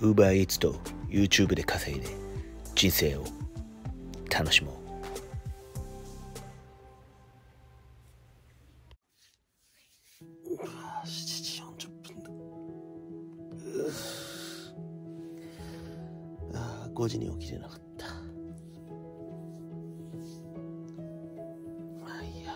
Uber Eats と YouTube で稼いで人生を楽しもう。7時40分だ。5時に起きれなかった。まあいいや。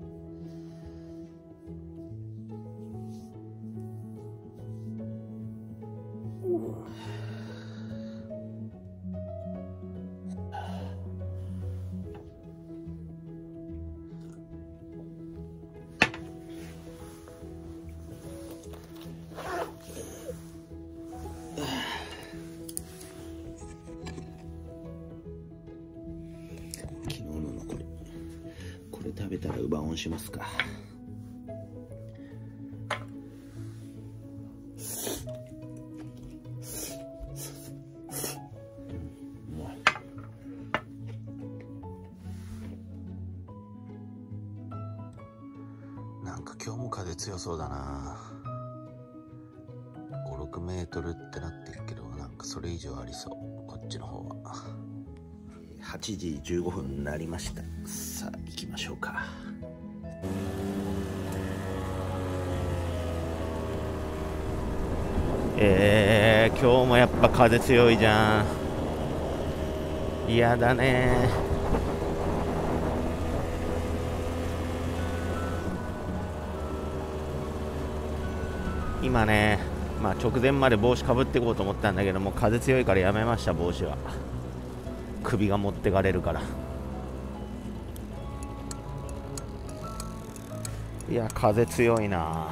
昨日の残りこれ食べたらウバオンしますか。なんか今日も風強そうだな。5、6メートルってなってるけど、なんかそれ以上ありそう、こっちの方は。8時15分になりました。さあ行きましょうか。今日もやっぱ風強いじゃん。嫌だね。今ね、まあ直前まで帽子かぶっていこうと思ったんだけども、風強いからやめました。帽子は首が持ってかれるから。いや風強いな。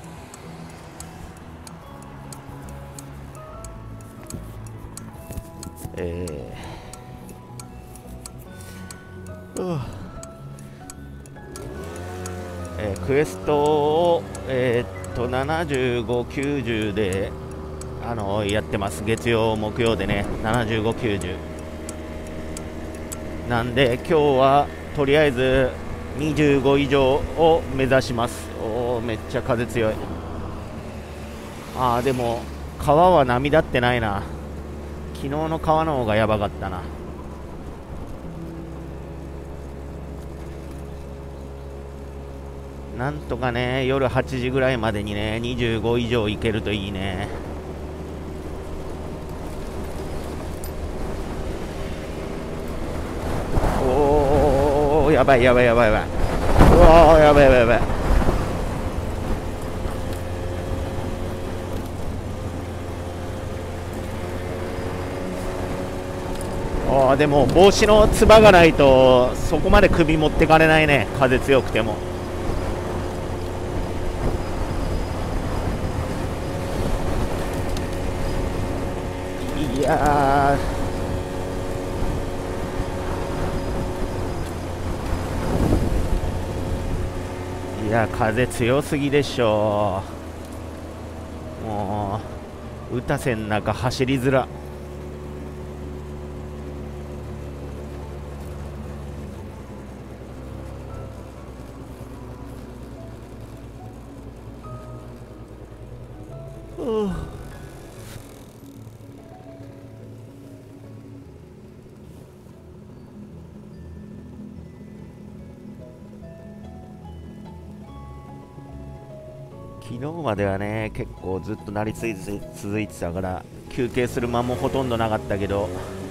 クエストを75、90でやってます。月曜木曜でね、75、90なんで、今日はとりあえず25以上を目指します。めっちゃ風強い。でも川は波立ってないな。昨日の川の方がやばかったな。なんとかね、夜8時ぐらいまでにね、25以上いけるといいね。やばいやばいやばいやばい。やばいやばいやばい。でも帽子のつばがないとそこまで首持ってかれないね、風強くても。いや風強すぎでしょ。もう打たせん中走りづら。昨日まではね、結構ずっと鳴り続いてたから休憩する間もほとんどなかったけど、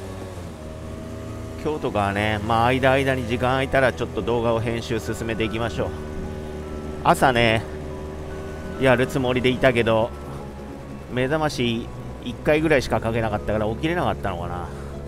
今日とかはね、まあ間に時間空いたらちょっと動画を編集進めていきましょう。朝ねやるつもりでいたけど、目覚まし1回ぐらいしかかけなかったから起きれなかったのかな。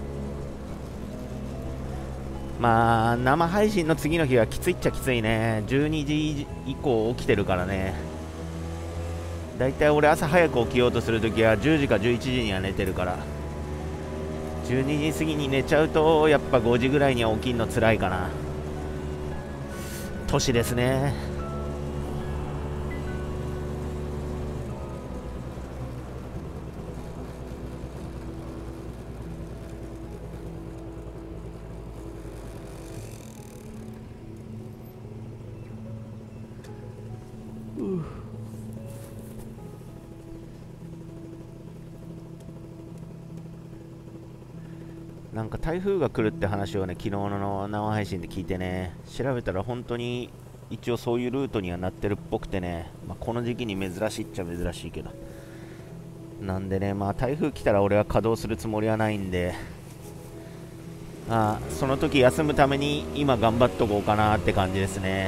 まあ生配信の次の日はきついっちゃきついね。12時以降起きてるからね。だいたい俺朝早く起きようとするときは10時か11時には寝てるから、12時過ぎに寝ちゃうとやっぱ5時ぐらいには起きるのつらいかな。年ですね。 なんか台風が来るって話をね、昨日の生配信で聞いてね、調べたら本当に一応そういうルートにはなってるっぽくてね、この時期に珍しいっちゃ珍しいけど、なんでね、台風来たら俺は稼働するつもりはないんで、その時休むために今頑張っとこうかなって感じですね。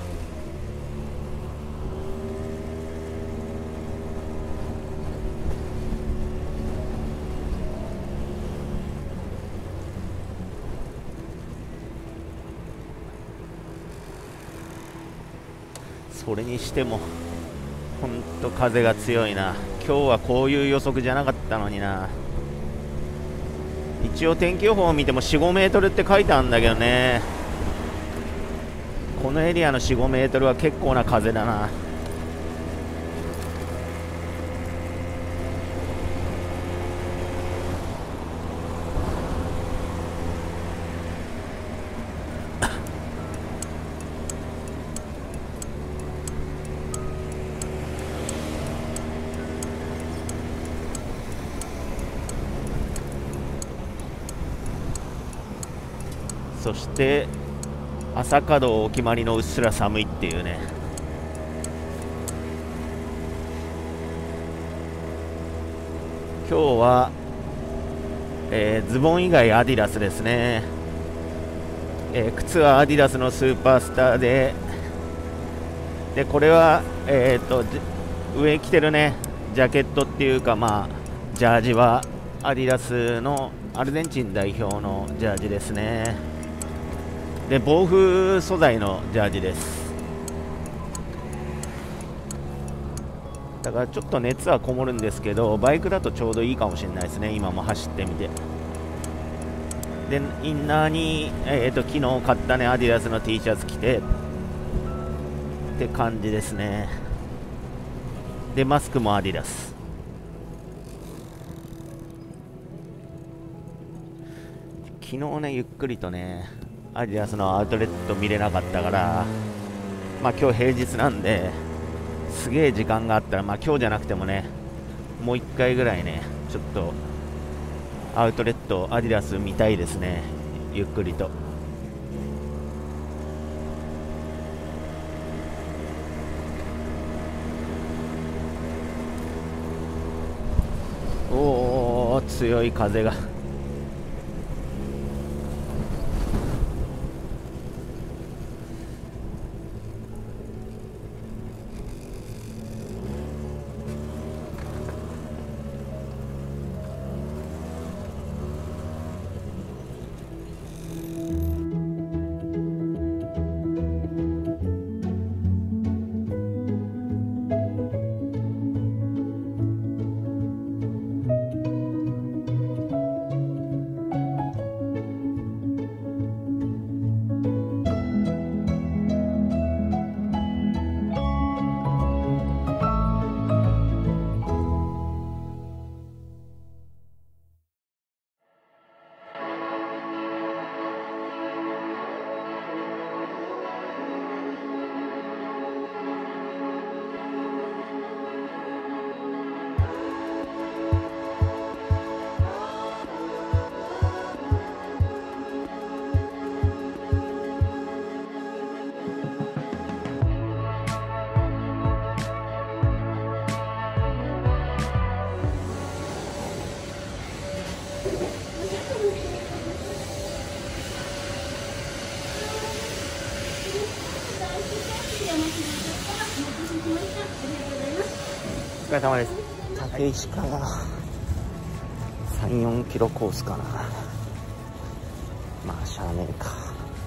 それにしてもほんと風が強いな。今日はこういう予測じゃなかったのにな。一応天気予報を見ても 4,5 メートルって書いてあるんだけどね、このエリアの 4,5 メートルは結構な風だな。そして朝稼働お決まりのうっすら寒いっていうね。今日は、ズボン以外アディダスですね。靴はアディダスのスーパースターで、これは、上着てるねジャケットっていうか、ジャージはアディダスのアルゼンチン代表のジャージですね。で防風素材のジャージです。だからちょっと熱はこもるんですけど、バイクだとちょうどいいかもしれないですね。今も走ってみて、でインナーに、昨日買ったねアディダスの T シャツ着てって感じですね。でマスクもアディダス。昨日ねゆっくりとねアディダスのアウトレット見れなかったから、今日平日なんですげえ時間があったら、今日じゃなくてもねもう1回ぐらいねちょっとアウトレットアディダス見たいですね、ゆっくりと。おー強い風が。お疲れ様です。竹石から3、4キロコースかな。しゃあねえか。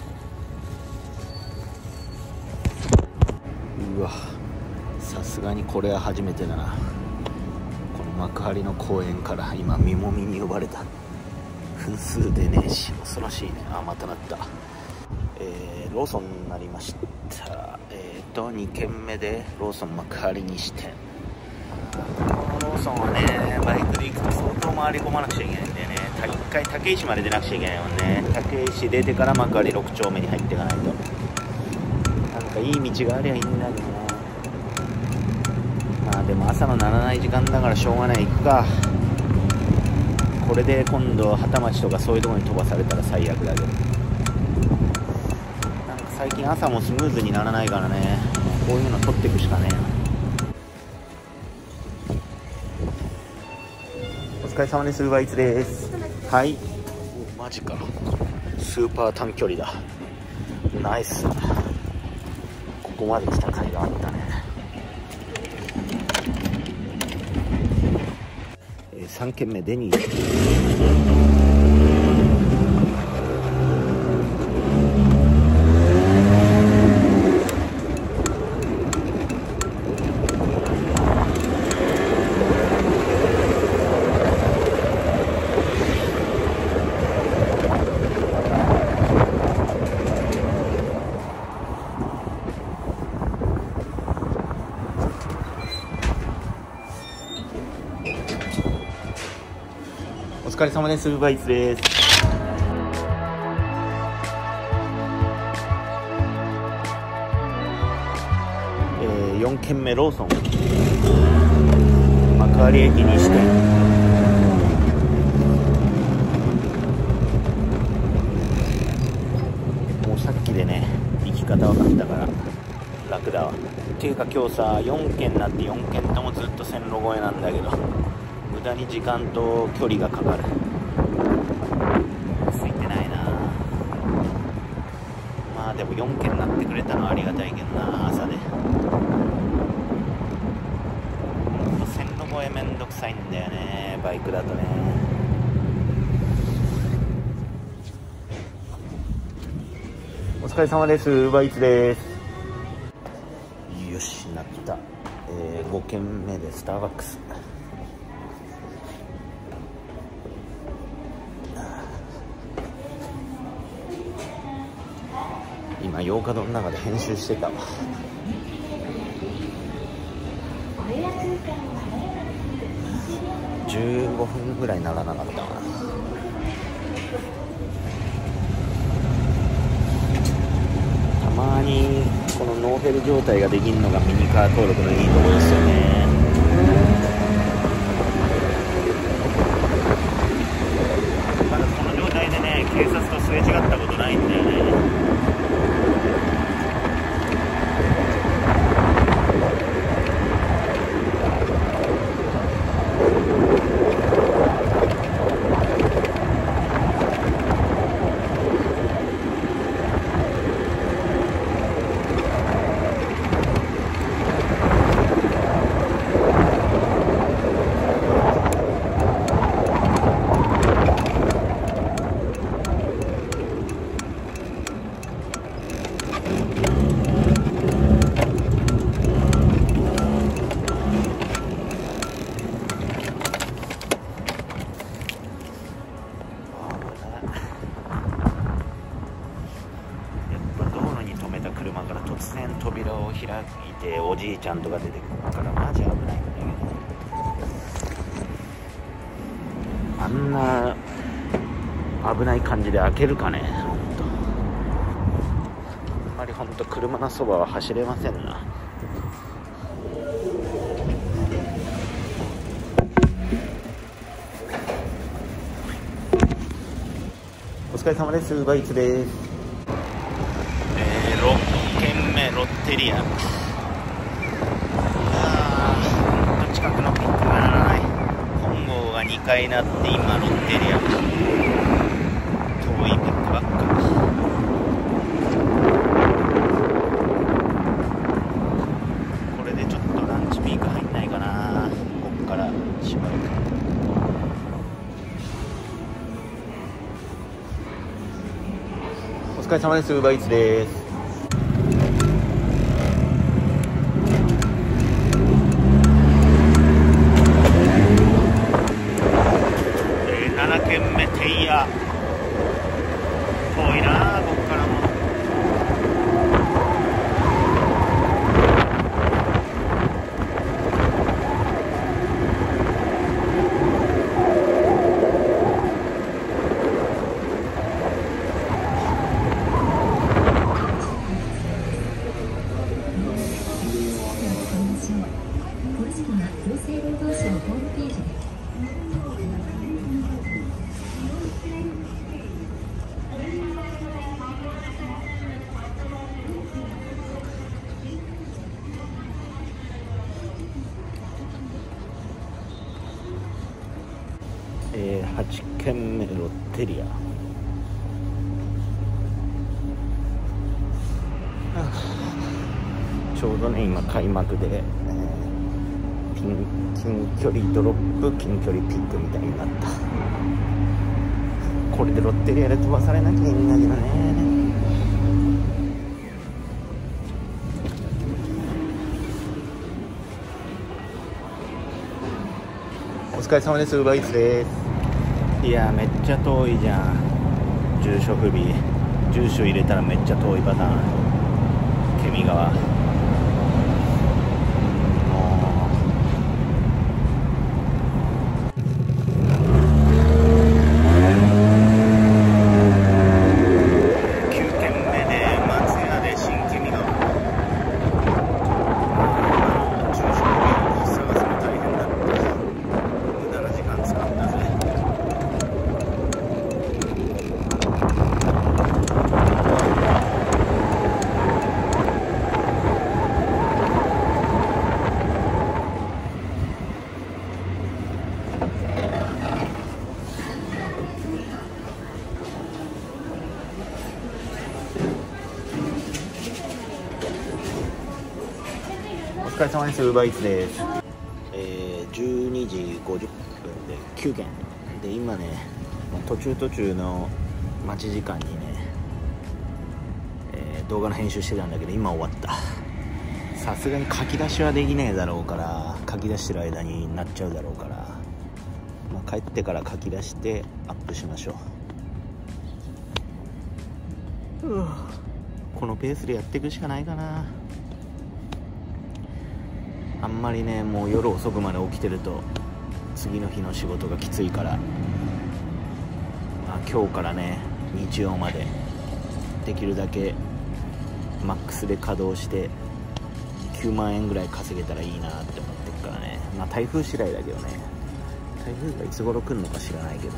うわ、さすがにこれは初めてだな。この幕張の公園から今見もみに呼ばれた。分数でねえし恐ろしいね。またなった。ローソンになりました。2軒目でローソン幕張西店。ローソンはねバイクで行くと相当回り込まなくちゃいけないんだよね。一回竹石まで出なくちゃいけないもんね。竹石出てから幕張6丁目に入っていかないと。なんかいい道がありゃいいんだけどな。でも朝の鳴らない時間だからしょうがない、行くか。 これで今度畑町とかそういうところに飛ばされたら最悪だけど、なんか最近朝もスムーズにならないからね、こういうの取っていくしかねえな。お疲れ様です。ウーバーイーツです。はい。お、マジか、スーパー短距離だ。ナイス。ここまで来た甲斐があったね。3軒目デニー。お疲れ様です。ウーバーイーツです。4軒目ローソン幕張駅西店。もうさっきでね行き方分かったから楽だわ。っていうか今日さ4軒になって4軒ともずっと線路越えなんだけど、無駄に時間と距離がかかる。ついてないな。まあでも4軒になってくれたのはありがたいけどな。朝で線路越えめんどくさいんだよね、バイクだとね。お疲れ様です。ウーバーイーツです。よし、なった。5軒目でスターバックス。今8日堂の中で編集してたわ。15分ぐらいならなかったかな。たまにこのノーフェル状態ができるのがミニカー登録のいいところですよね。まだこの状態でね警察とすれ違ったことないんだよね。車から突然扉を開いておじいちゃんとか出てくるからマジ危ないんだけど、あんな危ない感じで開けるかね。あんまりほんと車のそばは走れませんな。お疲れ様です。ウーバーイーツです。6軒目ロッテリア。近くのピックがならない。本郷が2回なって今ロッテリア。遠いピックばっか。これでちょっとランチピーク入んないかな。こっからしばらく。お疲れ様です。ウーバーイーツです。7軒目テイヤ。遠いなこっからも。 8軒目ロッテリア。ちょうどね今開幕で、近距離ドロップ、近距離ピックみたいになった。これでロッテリアで飛ばされなきゃいいんだけどね。お疲れ様です。ウーバーイーツです。いやめっちゃ遠いじゃん。住所不備、住所入れたらめっちゃ遠いパターン。ケミ川。お疲れ様です。ウーバーイーツです。12時50分で9件で、今ね途中の待ち時間にね、動画の編集してたんだけど今終わった。さすがに書き出しはできねえだろうから、書き出してる間になっちゃうだろうから、帰ってから書き出してアップしましょう。このペースでやっていくしかないかな。あんまりねもう夜遅くまで起きてると次の日の仕事がきついから、今日からね日曜までできるだけマックスで稼働して9万円ぐらい稼げたらいいなって思ってるからね。台風次第だけどね、台風がいつ頃来るのか知らないけど、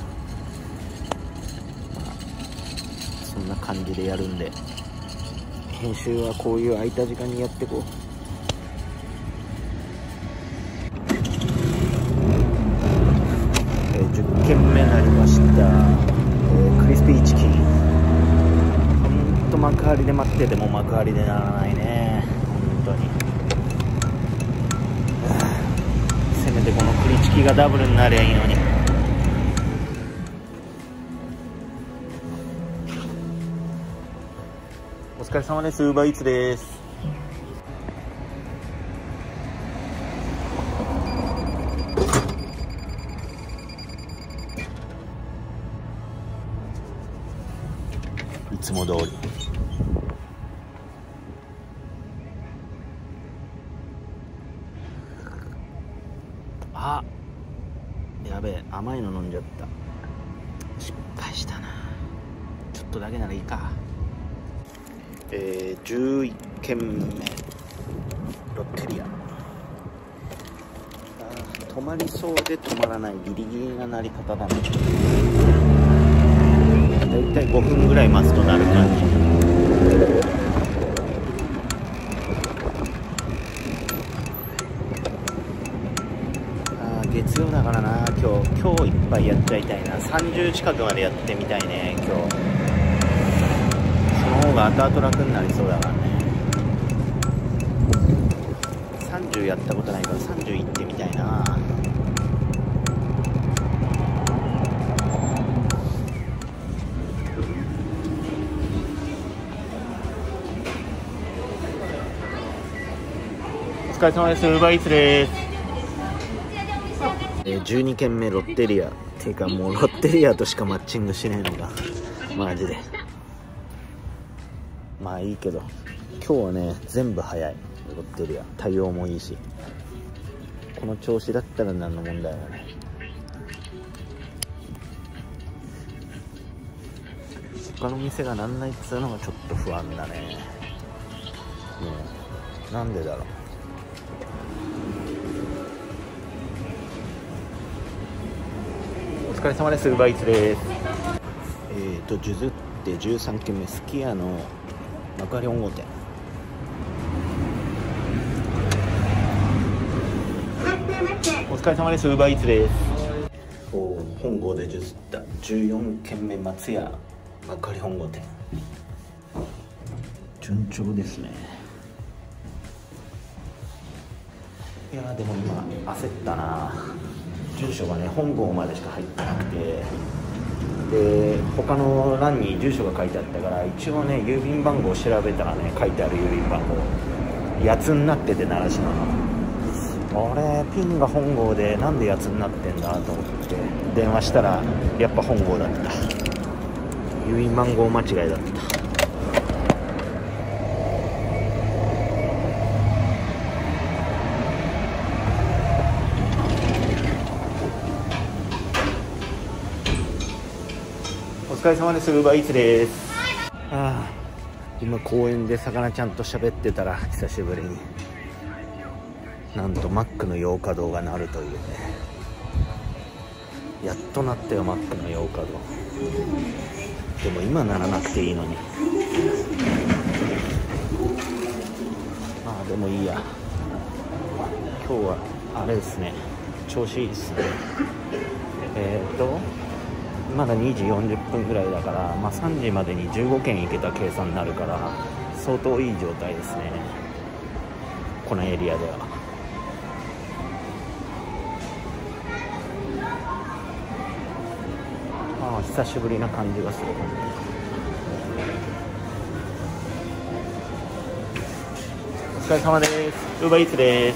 そんな感じでやるんで、編集はこういう空いた時間にやってこう。10件目になりました。クリスピーチキン。ほんと幕張で待ってても幕張でならないね、本当に。せめてこのクリチキがダブルになりゃいいのに。お疲れ様です。ウーバーイーツです。いつも通り。あ、やべえ、甘いの飲んじゃった。失敗したな。ちょっとだけならいいか。11軒目ロッテリア。止まりそうで止まらないギリギリな鳴り方だね。だいたい5分ぐらい待つとなる感じ。月曜だからな。今日いっぱいやっちゃいたいな。30近くまでやってみたいね今日。その方が後々楽になりそうだからね。30やったことないから30行ってみたいな。お疲れ様です。ウーバーイーツです。12軒目ロッテリア。てかもうロッテリアとしかマッチングしねえのかマジで。まあいいけど今日はね全部早い。ロッテリア対応もいいし、この調子だったら何の問題もない。他の店がなんないっつうのがちょっと不安だね。なんでだろう。お疲れ様です。ウーバーイーツです。数珠って13軒目すき家の幕張本郷店。お疲れ様です。ウーバーイーツです。 本郷で譲った14軒目松屋幕張本郷店、順調ですね。いやでも今焦ったな。住所がね本郷までしか入ってなくて、で他の欄に住所が書いてあったから、一応ね郵便番号を調べたらね書いてある郵便番号八つになってて、習志野のあれピンが本郷でなんで八つになってんだと思って電話したらやっぱ本郷だった。郵便番号間違いだった。お疲れ様です。ウーバーイーツです。今公園で魚ちゃんと喋ってたら、久しぶりになんとマックの洋華堂が鳴るというね。やっと鳴ったよ、マックの洋華堂。でも今鳴らなくていいのに。でもいいや。今日はあれですね、調子いいですね。まだ2時40分ぐらいだから、3時までに15件行けた計算になるから、相当いい状態ですね、このエリアでは。久しぶりな感じがする。お疲れ様です。ウーバーイーツです。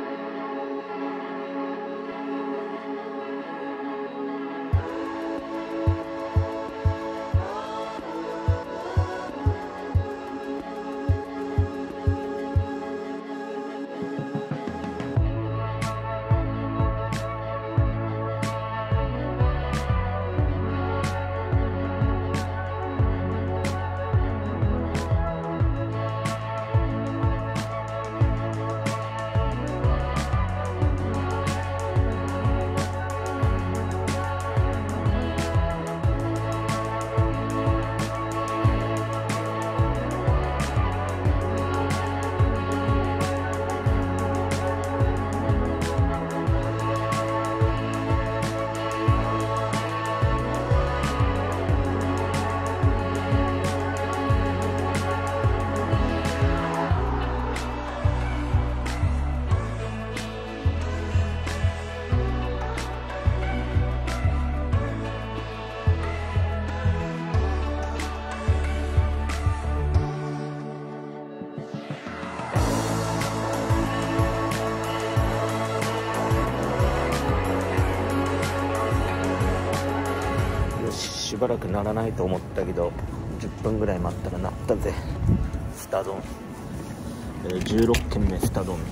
しばらく鳴らないと思ったけど、10分ぐらい待ったら鳴ったぜ。スタ丼、16軒目スタ丼。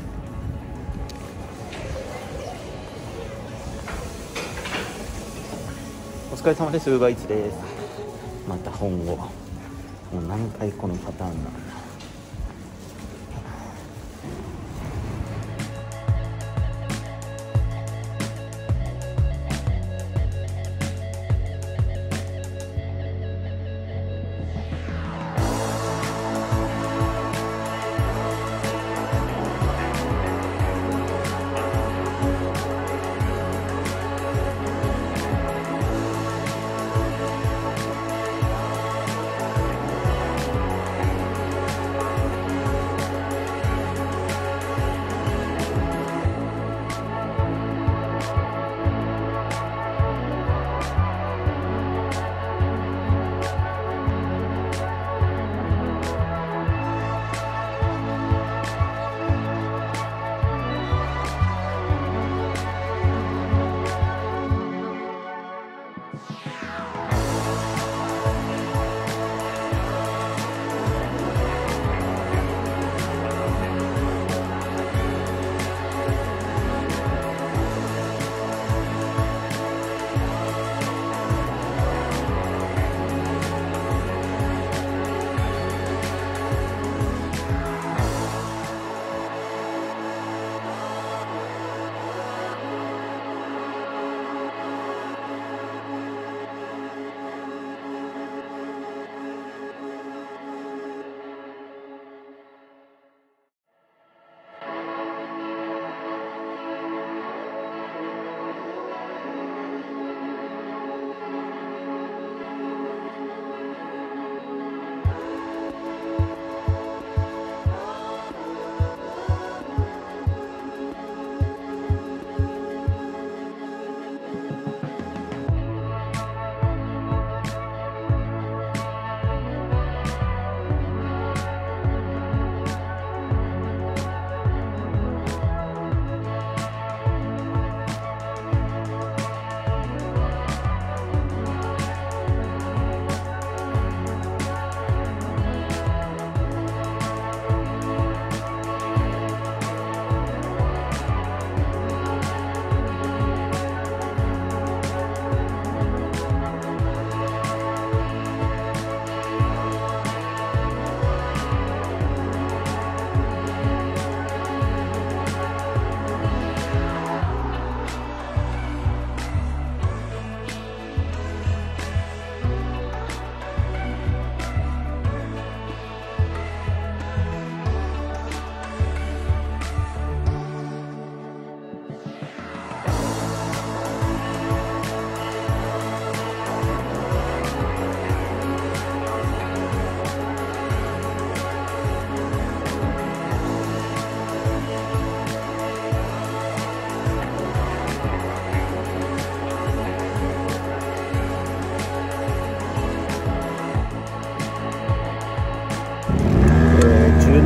お疲れ様です。ウーバーイーツです。また本郷、もう何回このパターンなんだ。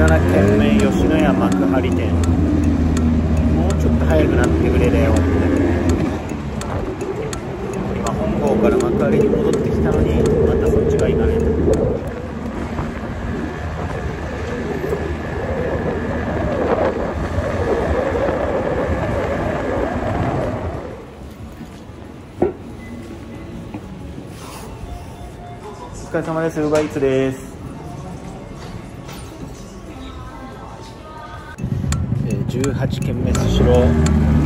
17軒目吉野家幕張店、もうちょっと早くなってくれれよって。今本郷から幕張に戻ってきたのにまたそっちが行かねえ。お疲れ様です。ウーバーイーツです。18軒目スシロー。いやー、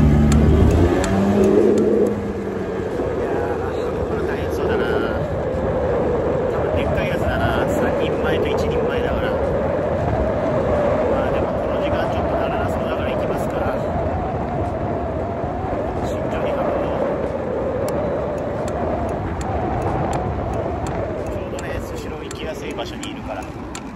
運ぶの大変そうだな。多分でっかいやつだな。3人前と1人前だから。まあでもこの時間ちょっとならなそうだから行きますから、慎重に運ぼう。ちょうどね、スシロー行きやすい場所にいるから。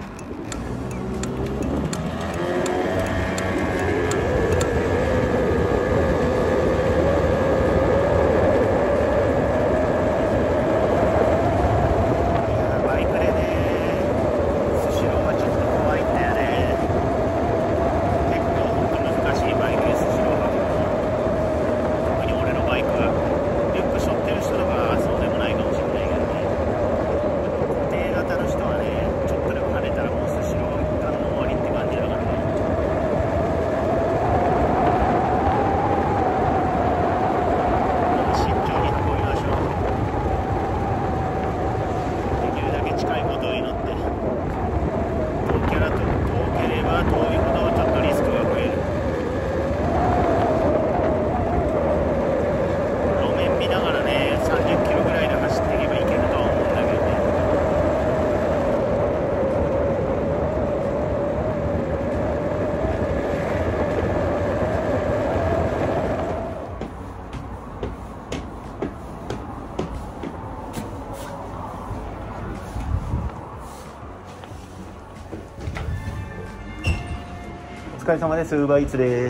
お疲れ様です。ウーバーイーツです。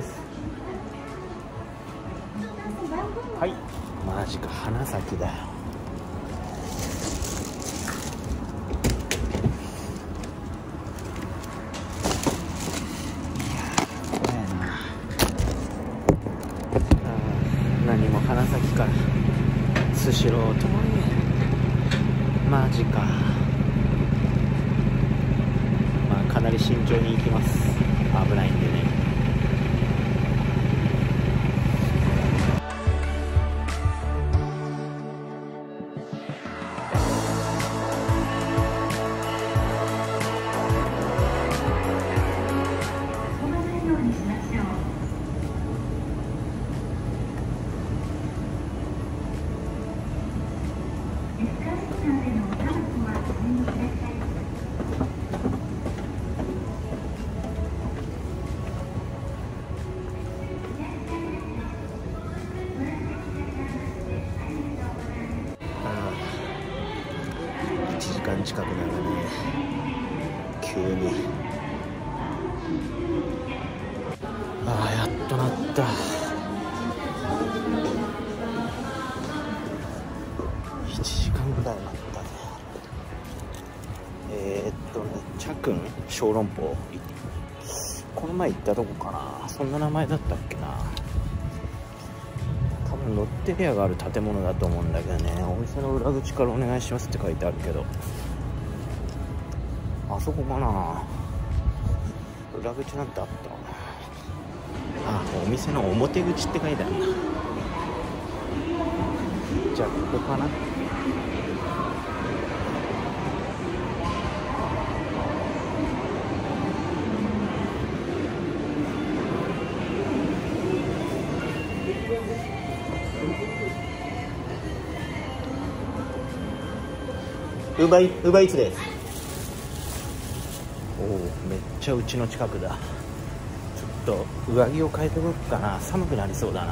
はい、マジか、花咲だよ。いやー、怖いな。何も花咲からスシローともにマジか。まあかなり慎重に行きます。危ないんでね。1時間近くなるね、急に。ああ、やっとなった。1時間ぐらい待ったね。チャクン小籠包、この前行ったとこかな。そんな名前だったっけな。多分ロッテリアがある建物だと思うんだけどね。お店の裏口からお願いしますって書いてあるけど、あそこかな。裏口なんてあった。あ、お店の表口って書いてあるな。じゃあここかな。ウーバーイーツです。おお、めっちゃうちの近くだ。ちょっと上着を変えてこようかな。寒くなりそうだな。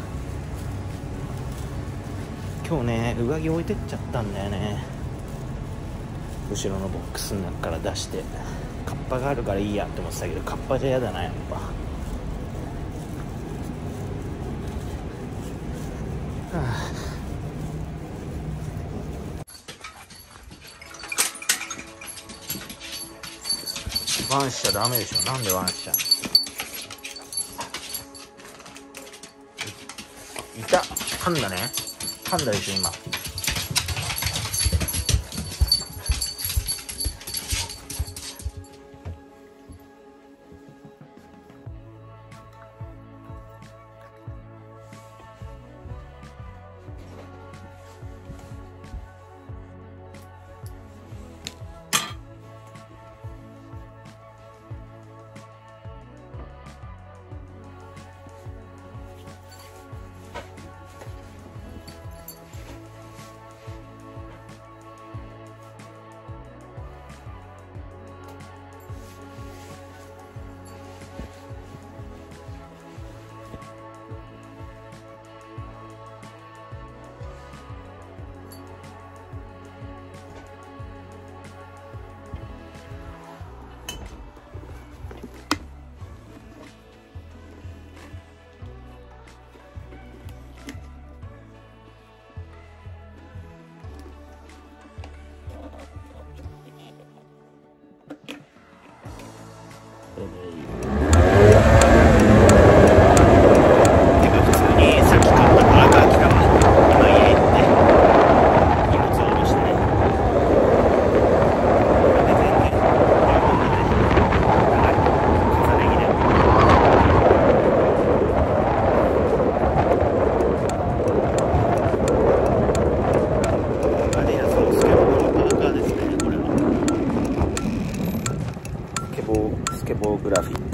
今日ね、上着置いてっちゃったんだよね。後ろのボックスの中から出して。カッパがあるからいいやって思ってたけど、カッパじゃ嫌だな、やっぱ。はあ、 ワンシャダメでしょ。なんでワンシャ。いた。噛んだね。噛んだでしょ今。スケボーグラフィッ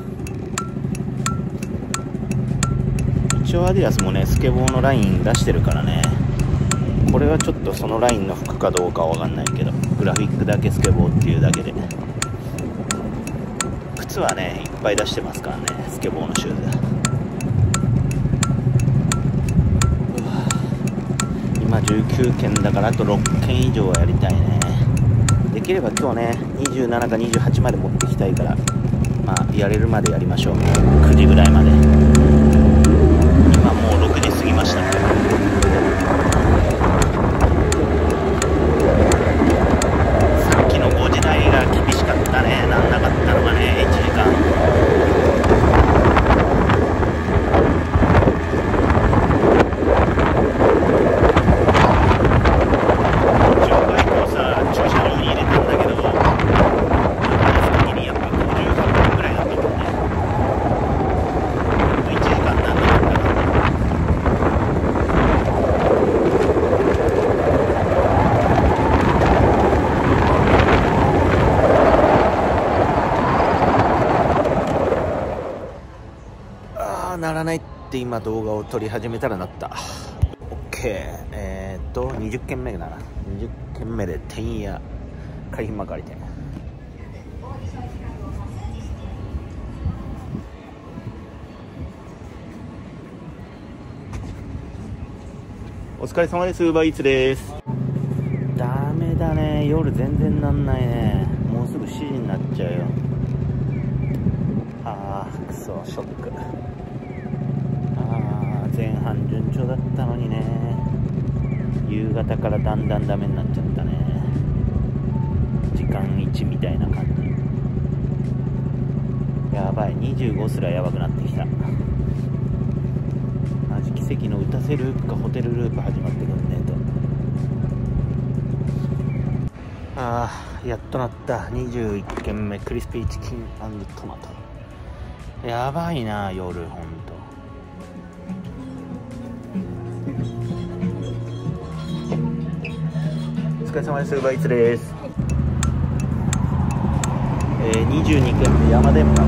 ク。一応アディダスもねスケボーのライン出してるからね。これはちょっとそのラインの服かどうかは分かんないけど、グラフィックだけスケボーっていうだけで、靴はねいっぱい出してますからね、スケボーのシューズ。今19件だからあと6件以上はやりたいね。できれば今日ね27か28まで持ってきたいから、まあやれるまでやりましょう。9時ぐらいまで。今もう6時過ぎました。さっきの5時台が厳しかったね。なんなかったのがね1時間。ならないって今動画を撮り始めたらなった。 OK。20件目だな。20件目でてんや海浜幕張店。お疲れ様です。ウーバーイーツです。ダメだね、夜全然なんないね。もうすぐ7時になっちゃうよ。あーくそショック。前半順調だったのにね、夕方からだんだんダメになっちゃったね。時間1みたいな感じ。やばい、25すらやばくなってきた。マジ奇跡の打たせループかホテルループ始まってくんねえと。やっとなった。21軒目クリスピーチキン&トマト。やばいな夜ほんと。お疲れ様です。ウーバーイーツです。22軒目山電波。い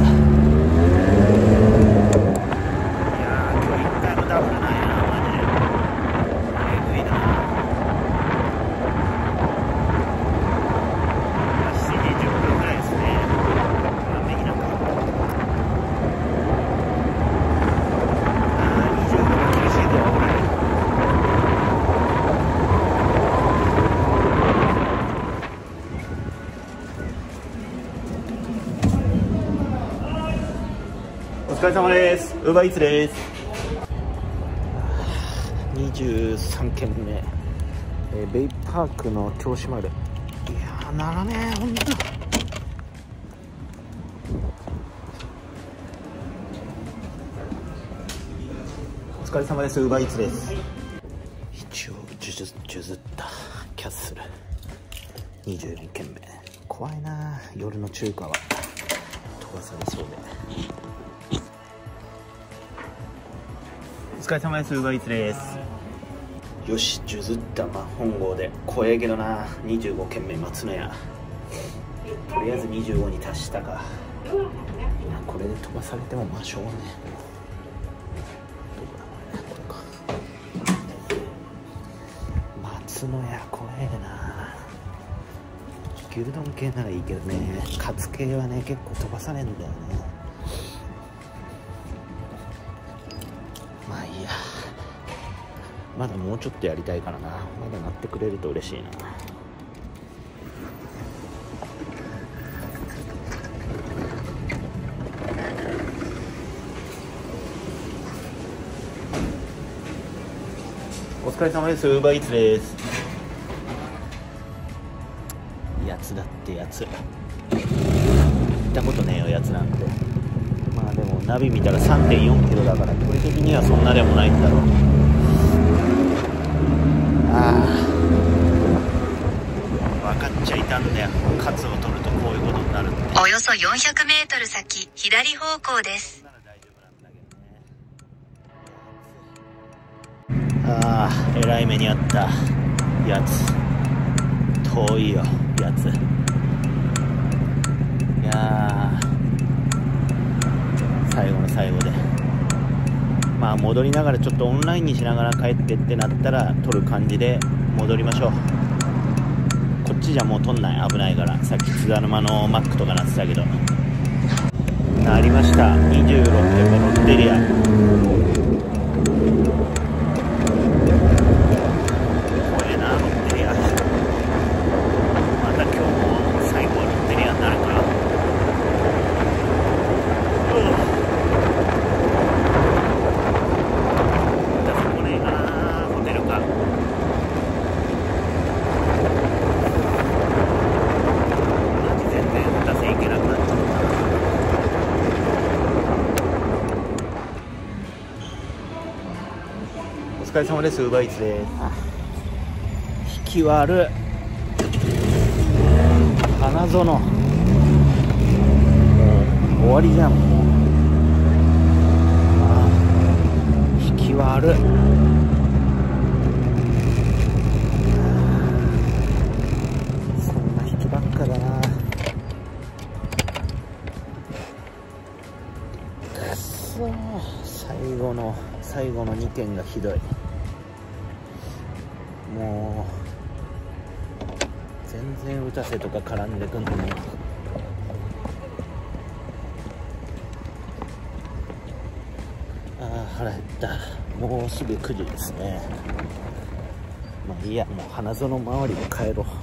やー今日1回もダブルないなマジで。えぐいな。7時10分ぐらいですね。右なんか25分厳しいぞこれ。お疲れ様です。ウーバーイーツです。23軒目、ベイパークの銚子丸。いやーならねえほんと。 疲れ様です。ウーバーイーツです。一応譲ったキャッスル24件目。怖いな、夜の中華は飛ばされそうで。お疲れ様です。ウーバーイーツです。よし、譲った。まあ本郷で怖えけどな。25件目松野屋、とりあえず25に達したか。これで飛ばされてもまあしょうがねえ。どこだこれね、これか。松野屋怖えな。牛丼系ならいいけどね、カツ系はね結構飛ばされんだよね。まあいいや、まだもうちょっとやりたいからな。まだなってくれると嬉しいな。お疲れ様です。ウーバーイーツです。やつだってやつ、行ったことねえよやつなんて。まあでもナビ見たら 3.4 キロだから距離的にはそんなでもないんだろう。ああ、分かっちゃいたんだよ。カツを取るとこういうことになるって。 およそ400メートル先、左方向です。 ああ、えらい目にあったやつ。遠いよやつ。いやー、最後の最後でまあ戻りながらちょっとオンラインにしながら帰ってってなったら撮る感じで戻りましょう。こっちじゃもう撮んない、危ないから。さっき津田沼のマックとかなってたけど。なりました、26件目ロッテリア。お疲れ様です。ウーバーイーツです。引き悪花園、もう終わりじゃん。もう引き悪。そんな引きばっかだな。くそ、最後の2件がひどい。もう全然打たせとか絡んでくんのに。ああ、腹減った。もうすぐ9時ですね。まあいいや、もう花園周りで帰ろう。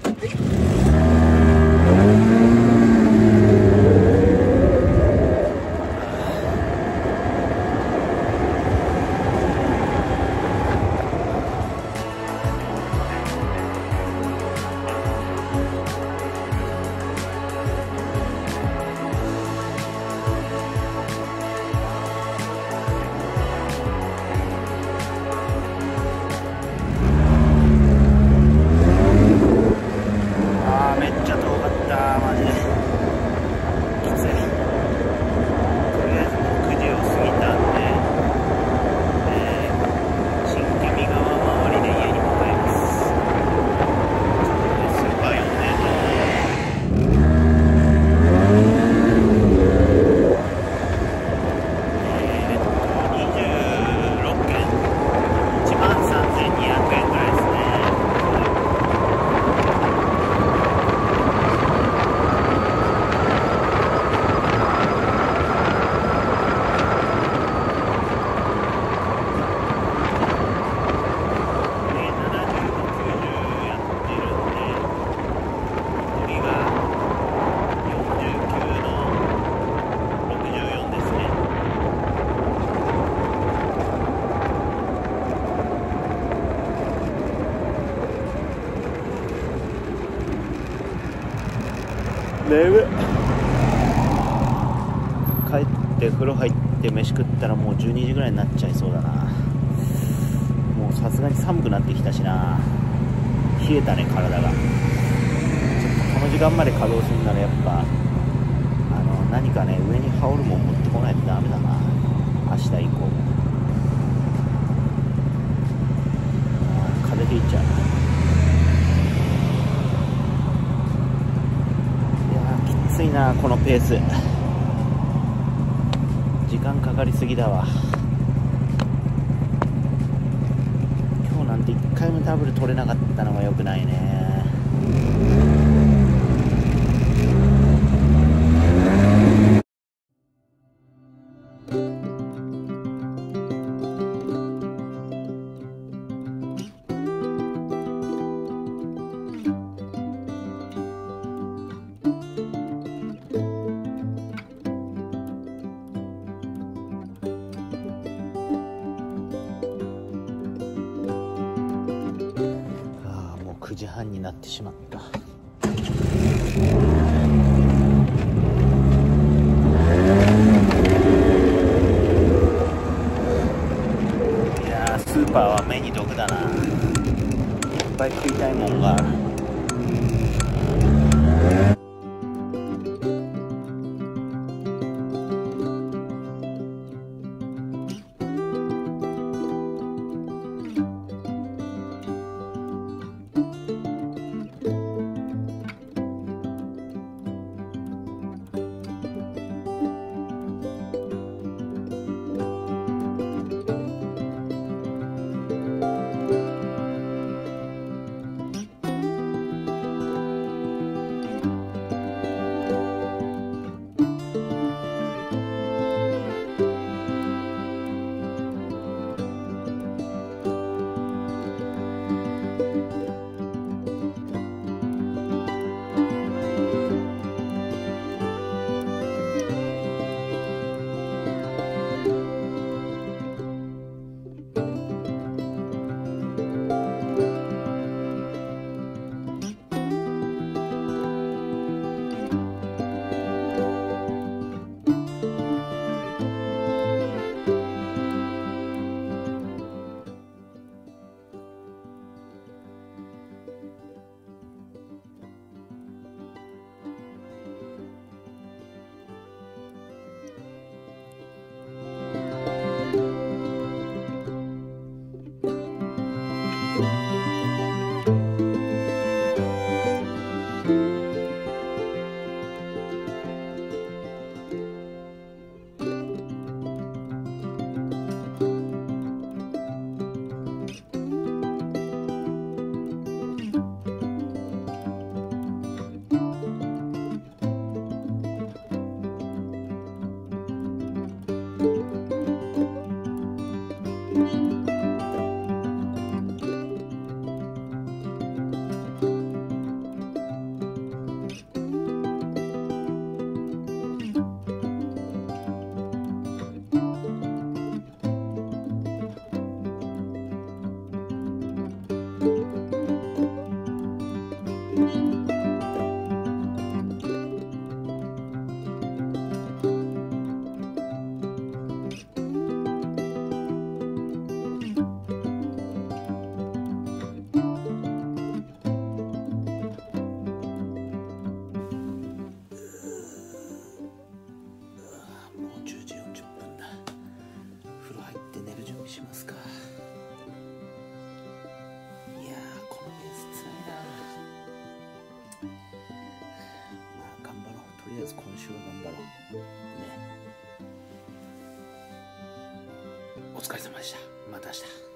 眠っ。帰って風呂入って飯食ったらもう12時ぐらいになっちゃいそうだな。 がに寒くなってきたしな。冷えたね、体が。ちょっとこの時間まで稼働するならやっぱ何かね、上に羽織るもん持ってこないとダメだな、明日以降も。風邪ひいちゃう。いやー、きついな、このペース。時間かかりすぎだわ。今日なんて1回もダブル取れなかったのが良くないね。9時半になってしまった。いやー、スーパーは目に毒だな。いっぱい食いたいもんがある。しますか。いやー、このペースつらいな。まあ頑張ろう。とりあえず今週は頑張ろうね。お疲れ様でした。また明日。